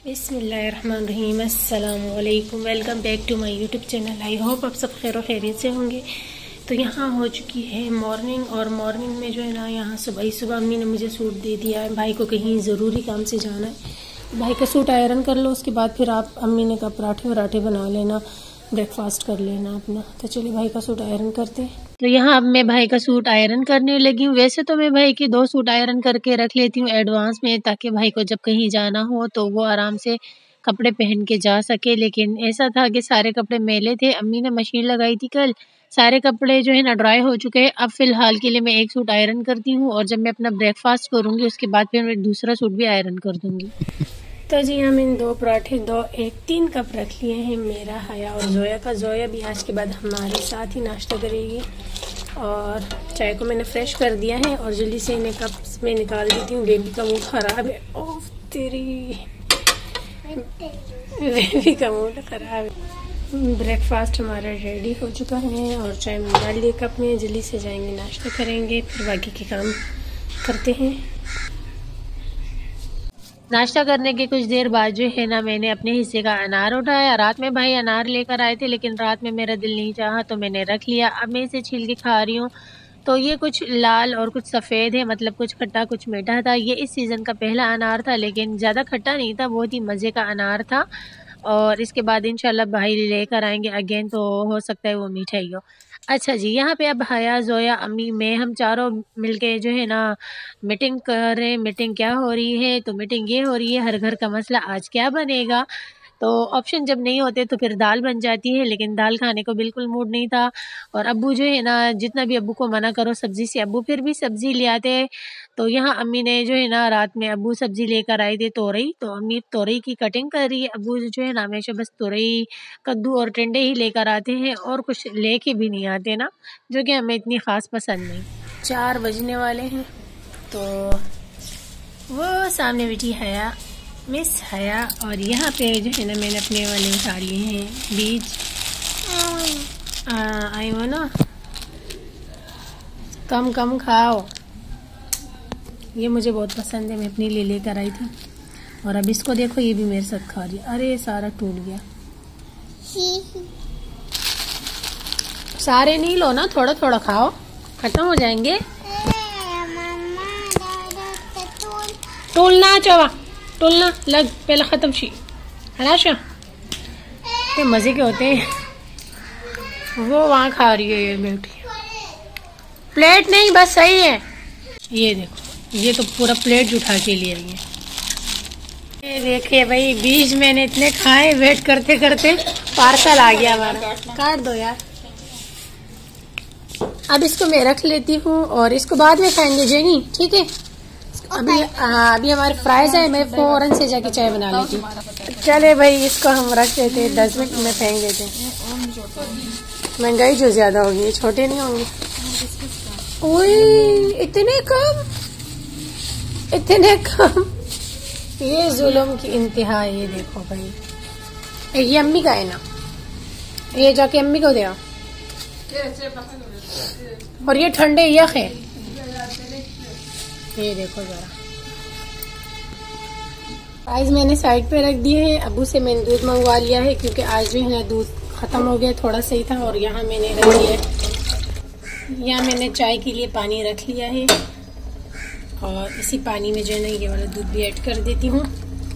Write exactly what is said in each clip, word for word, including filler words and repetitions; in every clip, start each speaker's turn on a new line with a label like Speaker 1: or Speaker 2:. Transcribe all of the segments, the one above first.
Speaker 1: बिस्मिल्लाहिर्रहमानिर्रहीम। अस्सलाम वालेकुम। Welcome back to my YouTube channel. I hope आप सब खैर खैरियत से होंगे। तो यहाँ हो चुकी है मॉर्निंग, और मॉर्निंग में जो है ना, यहाँ सुबह ही सुबह अम्मी ने मुझे सूट दे दिया है। भाई को कहीं ज़रूरी काम से जाना है, भाई का सूट आयरन कर लो, उसके बाद फिर आप, अम्मी ने कहा पराठे वराठे बना लेना, ब्रेकफास्ट कर लेना अपना। तो चलिए भाई का सूट आयरन करते हैं। तो यहाँ अब मैं भाई का सूट आयरन करने लगी हूँ। वैसे तो मैं भाई के दो सूट आयरन करके रख लेती हूँ एडवांस में, ताकि भाई को जब कहीं जाना हो तो वो आराम से कपड़े पहन के जा सके। लेकिन ऐसा था कि सारे कपड़े मैले थे, अम्मी ने मशीन लगाई थी कल, सारे कपड़े जो है ना ड्राई हो चुके हैं। अब फिलहाल के लिए मैं एक सूट आयरन करती हूँ, और जब मैं अपना ब्रेकफास्ट करूँगी उसके बाद फिर मैं दूसरा सूट भी आयरन कर दूँगी। तो जी हम इन दो पराठे, दो एक तीन कप रख लिए हैं, मेरा, हया और जोया का। जोया भी आज के बाद हमारे साथ ही नाश्ता करेगी। और चाय को मैंने फ्रेश कर दिया है और जल्दी से इन्हें कप में निकाल देती हूँ। बेबी का मूड ख़राब है। ओह तेरी, बेबी का मूड ख़राब है। ब्रेकफास्ट हमारा रेडी हो चुका है और चाय में डाल दिए कप में। जल्दी से जाएंगे, नाश्ता करेंगे, फिर बाकी के काम करते हैं। नाश्ता करने के कुछ देर बाद जो है ना, मैंने अपने हिस्से का अनार उठाया। रात में भाई अनार लेकर आए थे, लेकिन रात में मेरा दिल नहीं चाहा तो मैंने रख लिया। अब मैं इसे छील के खा रही हूँ। तो ये कुछ लाल और कुछ सफ़ेद है, मतलब कुछ खट्टा कुछ मीठा था। ये इस सीज़न का पहला अनार था, लेकिन ज़्यादा खट्टा नहीं था, बहुत ही मज़े का अनार था। और इसके बाद इंशाल्लाह भाई लेकर आएंगे अगेन, तो हो सकता है वो मीठा ही हो। अच्छा जी, यहाँ पे अब हया, जोया, अम्मी, मैं, हम चारों मिलके जो है ना मीटिंग कर रहे हैं। मीटिंग क्या हो रही है? तो मीटिंग ये हो रही है, हर घर का मसला आज क्या बनेगा। तो ऑप्शन जब नहीं होते तो फिर दाल बन जाती है, लेकिन दाल खाने को बिल्कुल मूड नहीं था। और अब्बू जो है ना, जितना भी अब्बू को मना करो सब्ज़ी से, अब्बू फिर भी सब्ज़ी ले आते हैं। तो यहाँ अम्मी ने जो है ना, रात में अब्बू सब्ज़ी लेकर आए थे तोरई, तो अम्मी तोरई की कटिंग कर रही है। अब्बू जो है ना हमेशा बस तोरई, कद्दू और टिंडे ही लेकर आते हैं, और कुछ लेके भी नहीं आते ना, जो कि हमें इतनी ख़ास पसंद नहीं। चार बजने वाले हैं, तो वो सामने बैठी हया, मिस हया। और यहाँ पे जो है ना, मैंने अपने वाले उठा लिए हैं बीज। आई वो ना, कम कम खाओ, ये मुझे बहुत पसंद है, मैं अपने लिए लेकर आई थी। और अब इसको देखो, ये भी मेरे साथ खा रही है। अरे सारा टूट गया। सारे नहीं लो ना, थोड़ा थोड़ा खाओ, खत्म हो जाएंगे। टूलना चवा, टूलना लग, पहले खत्म शी हलाशा। ये मजे के होते हैं। वो वहाँ खा रही है, ये बेटी प्लेट नहीं, बस सही है। ये देखो, ये तो पूरा प्लेट उठा के ले रही है। ये देखिए भाई, बीज मैंने इतने खाए, वेट करते करते पार्सल आ गया हमारा। काट दो यार। अब इसको मैं रख लेती हूँ, और इसको बाद में खाएंगे जेनी, ठीक है। अभी हाँ, अभी हमारे फ्राइज है, मैं फौरन से जाके चाय बना लेती हूँ। चले भाई, इसको हम रख देते हैं, दस मिनट में फेंक देते हैं। महंगाई जो ज्यादा होगी, छोटे नहीं होंगे। ओए इतने कम, इतने कम, ये जुल्म की इंतहा है। ये देखो भाई, ये अम्मी का है ना, ये जाके अम्मी को दे। और ये ठंडे यख है, ये देखो जरा। आज मैंने साइड पे रख दिए हैं। अबू से मैंने दूध मंगवा लिया है, क्योंकि आज जो है ना दूध खत्म हो गया, थोड़ा सही था। और यहाँ मैंने रख दिया है, यहाँ मैंने चाय के लिए पानी रख लिया है, और इसी पानी में जो है ना ये वाला दूध भी ऐड कर देती हूँ।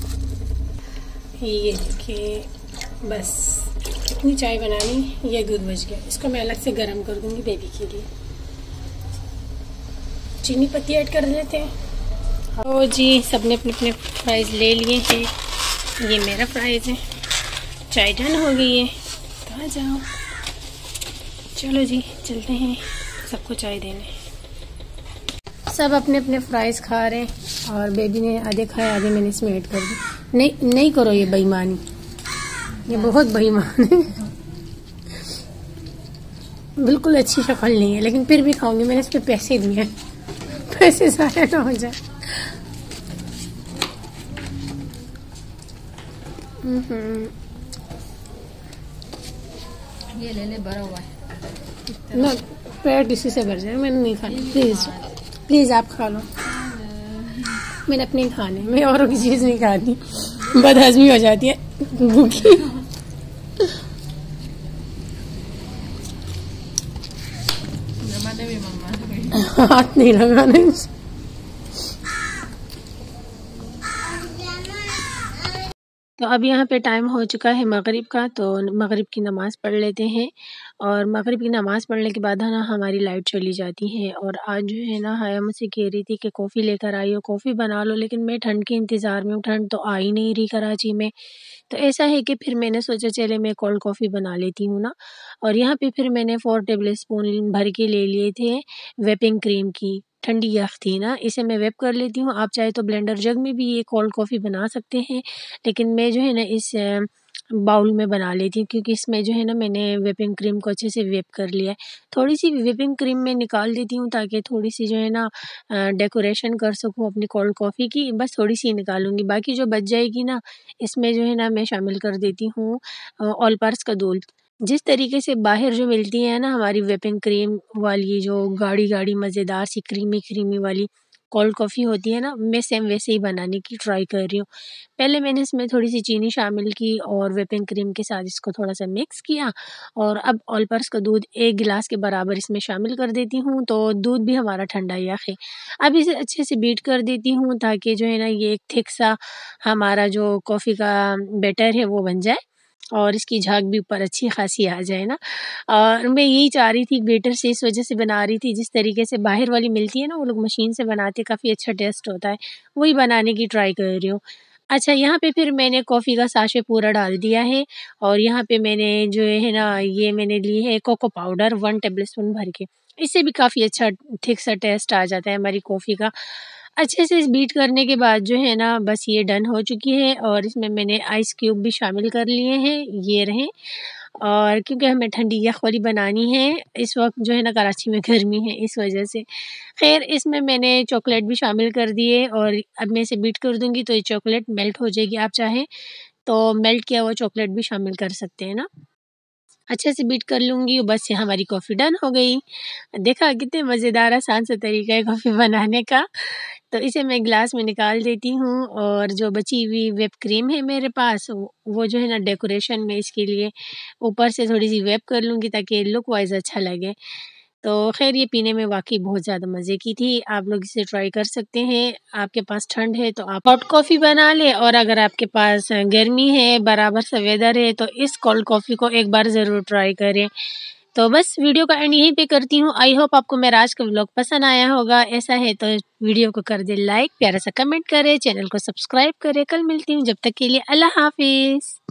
Speaker 1: ये देखिए, बस इतनी चाय बनानी, ये दूध बच गया। इसको मैं अलग से गर्म कर दूंगी बेबी के लिए। चीनी पत्ती ऐड कर देते हैं। ओ जी, सबने अपने अपने फ्राइज ले लिए हैं। ये मेरा फ्राइज है। चाय डन हो गई है, तो आ जाओ। चलो जी, चलते हैं सबको चाय देने। सब अपने अपने फ्राइज खा रहे हैं, और बेबी ने आधे खाए, आधे मैंने इसमें ऐड कर दी। नहीं नहीं करो ये बेईमानी, ये बहुत बेईमान है। बिल्कुल अच्छी शक्ल नहीं है, लेकिन फिर भी खाऊंगी। मैंने इस पे पैसे दिए, पैसे सारे ना हो जाए।
Speaker 2: ये ले ले, भरा हुआ है
Speaker 1: ना, पेट इसी से भर जाए। मैंने नहीं खाना, प्लीज प्लीज आप खा लो। मैंने अपने खाने, मैं औरों की चीज नहीं खाती। बदहजमी हो जाती है भूखी। हाथ नहीं लगाने। तो अब यहाँ पे टाइम हो चुका है मगरिब का, तो मगरिब की नमाज़ पढ़ लेते हैं। और मगरिब की नमाज़ पढ़ने के बाद है ना हमारी लाइट चली जाती है। और आज जो है ना हाया मुझसे कह रही थी कि कॉफ़ी लेकर आई हो, कॉफ़ी बना लो, लेकिन मैं ठंड के इंतज़ार में हूँ, ठंड तो आ ही नहीं रही कराची में। तो ऐसा है कि फिर मैंने सोचा चले मैं कोल्ड कॉफ़ी बना लेती हूँ ना। और यहाँ पे फिर मैंने फोर टेबल स्पून भर के ले लिए थे व्हिपिंग क्रीम की। ठंडी यख़ थी ना, इसे मैं व्हिप कर लेती हूँ। आप चाहे तो ब्लेंडर जग में भी ये कोल्ड कॉफ़ी बना सकते हैं, लेकिन मैं जो है ना इस बाउल में बना लेती हूँ, क्योंकि इसमें जो है ना मैंने व्हिपिंग क्रीम को अच्छे से व्हिप कर लिया है। थोड़ी-सी व्हिपिंग क्रीम मैं निकाल देती हूँ ताकि थोड़ी-सी जो है ना अ, डेकोरेशन कर सकूँ अपनी कोल्ड कॉफ़ी की, बस थोड़ी-सी निकालूँगी। बाकी जो बच जाएगी ना, इसमें जो है ना मैं शामिल कर देती हूँ अ, ऑल पर्स का दूध। जिस तरीके से बाहर जो मिलती है ना हमारी व्हिपिंग क्रीम वाली जो गाढ़ी-गाढ़ी मज़ेदार सी क्रीमी-क्रीमी वाली कोल्ड कॉफ़ी होती है ना, मैं सेम वैसे ही बनाने की ट्राई कर रही हूँ। पहले मैंने इसमें थोड़ी-सी चीनी शामिल की और व्हिपिंग क्रीम के साथ इसको थोड़ा-सा मिक्स किया। और अब ऑल पर्स का दूध एक गिलास के बराबर इसमें शामिल कर देती हूँ, तो दूध भी हमारा ठंडा यख़ है। अब इसे अच्छे से बीट कर देती हूँ ताकि जो है ना ये एक थिक सा हमारा जो कॉफ़ी का बैटर है वो बन जाए और इसकी झाग भी ऊपर अच्छी खासी आ जाए ना। और मैं यही चाह रही थी, बैटर से इस वजह से बना रही थी, जिस तरीके से बाहर वाली मिलती है ना वो लोग मशीन से बनाते, काफ़ी अच्छा टेस्ट होता है, वही बनाने की ट्राई कर रही हूँ। अच्छा, यहाँ पे फिर मैंने कॉफ़ी का साशे पूरा डाल दिया है। और यहाँ पे मैंने जो है ना ये मैंने ली है cocoa powder one tablespoon भर के। इससे भी काफ़ी अच्छा थिक सा टेस्ट आ जाता है हमारी कॉफ़ी का। अच्छे से इस बीट करने के बाद जो है ना बस ये डन हो चुकी है। और इसमें मैंने आइस क्यूब भी शामिल कर लिए हैं, ये रहे। और क्योंकि हमें ठंडी यख़ वाली बनानी है, इस वक़्त जो है ना कराची में गर्मी है इस वजह से। ख़ैर इसमें मैंने चॉकलेट भी शामिल कर दिए और अब मैं इसे बीट कर दूँगी तो ये चॉकलेट मेल्ट हो जाएगी। आप चाहें तो मेल्ट किया हुआ चॉकलेट भी शामिल कर सकते हैं ना। अच्छे से बीट कर लूँगी, बस ये हमारी कॉफ़ी डन हो गई। देखा कितने मज़ेदार आसान सा तरीका है कॉफ़ी बनाने का। तो इसे मैं ग्लास में निकाल देती हूँ और जो बची हुई व्हिप क्रीम है मेरे पास वो वो जो है ना डेकोरेशन में इसके लिए ऊपर से थोड़ी-सी व्हिप कर लूँगी ताकि लुक वाइज़ अच्छा लगे। तो ख़ैर ये पीने में वाक़ई बहुत ज़्यादा मज़े की थी। आप लोग इसे ट्राई कर सकते हैं। आपके पास ठंड है तो आप हॉट कॉफ़ी बना लें और अगर आपके पास गर्मी है, बराबर सा वेदर है तो इस कोल्ड कॉफ़ी को एक बार ज़रूर ट्राई करें। तो बस वीडियो का एंड यहीं पे करती हूँ। आई होप आपको मेरा आज का व्लॉग पसंद आया होगा। ऐसा है तो वीडियो को कर दें लाइक, प्यारा सा कमेंट करें, चैनल को सब्सक्राइब करें। कल मिलती हूँ, जब तक के लिए अल्लाह हाफ़िज़।